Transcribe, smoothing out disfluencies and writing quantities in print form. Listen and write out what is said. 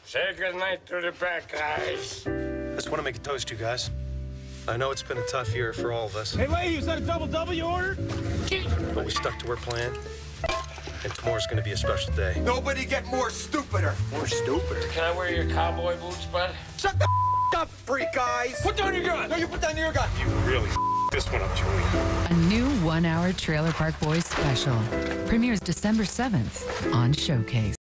Say goodnight to the back, guys. I just want to make a toast to you guys. I know it's been a tough year for all of us. Hey, lady, is that a double you ordered? But we stuck to our plan. And tomorrow's going to be a special day. Nobody get more stupider. More stupider? Can I wear your cowboy boots, bud? Shut the up, freak eyes. Put down your gun. No, you put down your gun. You really this one up, Julie. A new one-hour Trailer Park Boys special premieres December 7th on Showcase.